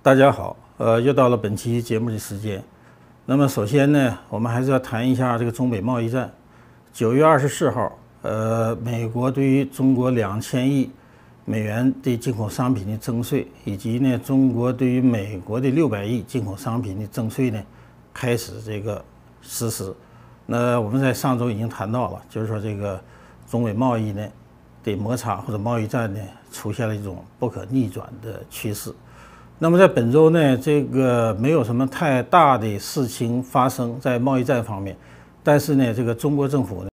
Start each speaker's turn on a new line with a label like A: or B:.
A: 大家好，又到了本期节目的时间。那么首先呢，我们还是要谈一下这个中美贸易战。9月24号，美国对于中国2000亿美元的进口商品的征税，以及呢中国对于美国的600亿进口商品的征税呢，开始这个实施。那我们在上周已经谈到了，就是说这个中美贸易呢的摩擦或者贸易战呢，出现了一种不可逆转的趋势。那么在本周呢，这个没有什么太大的事情发生在贸易战方面，但是呢，这个中国政府呢